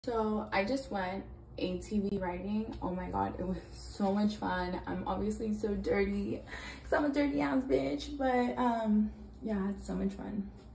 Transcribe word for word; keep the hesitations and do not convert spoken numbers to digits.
So I just went A T V riding. Oh my god, it was so much fun. I'm obviously so dirty because I'm a dirty ass bitch, but um yeah, I had so much fun.